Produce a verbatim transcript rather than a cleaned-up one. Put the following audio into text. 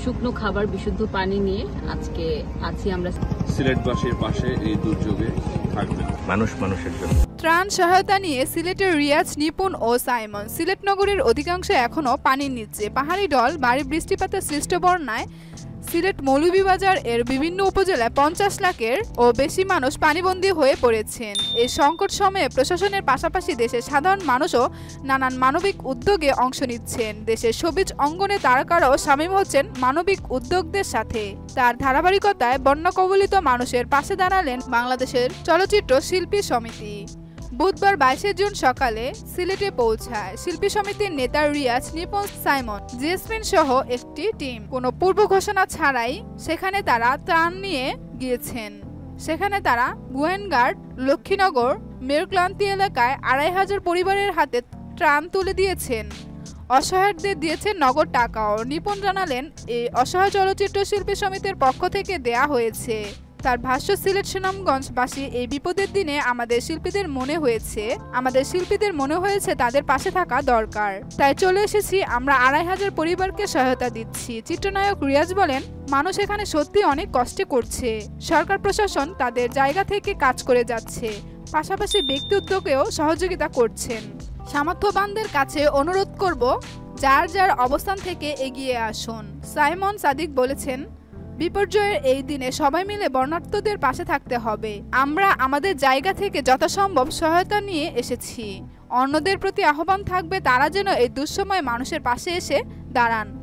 শুকনো খাবার, বিশুদ্ধ পানি নিয়ে আজকে আছি আমরা সিলেটবাসীর পাশে এই দুর্যোগে থাকবেন। মানুষ মানুষের জন্য ত্রাণ সহায়তা নিয়ে সিলেটের রিয়াজ, নিপুণ ও সাইমন। সিলেট নগরীর অধিকাংশ এখনও পানির নিচে। পাহাড়ি ঢল, ভারী বৃষ্টিপাতের সৃষ্ট বন্যায় সিলেট মৌলভীবাজার এর বিভিন্ন উপজেলায় পঞ্চাশ লাখের ও বেশি মানুষ পানিবন্দী হয়ে পড়েছেন। এই সংকট সময়ে প্রশাসনের পাশাপাশি দেশের সাধারণ মানুষও নানান মানবিক উদ্যোগে অংশ নিচ্ছেন। দেশের সবুজ অঙ্গনে তারকারাও শামিল হচ্ছেন মানবিক উদ্যোগদের সাথে। তার ধারাবাহিকতায় বন্যা কবলিত মানুষের পাশে দাঁড়ালেন বাংলাদেশের চলচ্চিত্র শিল্পী সমিতি। বুধবার বাইশে জুন সকালে সিলেটে পৌঁছায় শিল্পী সমিতির নেতা রিয়াজ, নিপুণ, সাইমন, জেসমিন সহ একটি টিম। কোনো পূর্ব ঘোষণা ছাড়াই সেখানে তারা ত্রাণ নিয়ে গিয়েছেন। সেখানে তারা গোয়েনঘাট, লক্ষ্মীনগর, মেরুক্লান্তি এলাকায় আড়াই হাজার পরিবারের হাতে ত্রাণ তুলে দিয়েছেন। অসহায়দের দিয়েছেন নগদ টাকাও। নিপুণ জানালেন, এই অসহায় চলচ্চিত্র শিল্পী সমিতির পক্ষ থেকে দেয়া হয়েছে। তার ভাষ্য, সিলেট সুনামগঞ্জবাসী এই বিপদের দিনে আমাদের শিল্পীদের মনে হয়েছে আমাদের শিল্পীদের মনে হয়েছে তাদের পাশে থাকা দরকার, তাই চলে এসেছি। আমরা আড়াই হাজার পরিবারকে সহায়তা দিচ্ছি। চিত্রনায়ক রিয়াজ বলেন, মানুষ এখানে সত্যি অনেক কষ্টে করছে। সরকার প্রশাসন তাদের জায়গা থেকে কাজ করে যাচ্ছে, পাশাপাশি ব্যক্তি উদ্যোগেও সহযোগিতা করছেন। সামর্থ্যবানদের কাছে অনুরোধ করব, যার যার অবস্থান থেকে এগিয়ে আসুন। সাইমন সাদিক বলেছেন, বিপর্যয়ের এই দিনে সবাই মিলে বন্যার্তদের পাশে থাকতে হবে। আমরা আমাদের জায়গা থেকে যথাসম্ভব সহায়তা নিয়ে এসেছি। অন্যদের প্রতি আহ্বান থাকবে, তারা যেন এই দুঃসময়ে মানুষের পাশে এসে দাঁড়ান।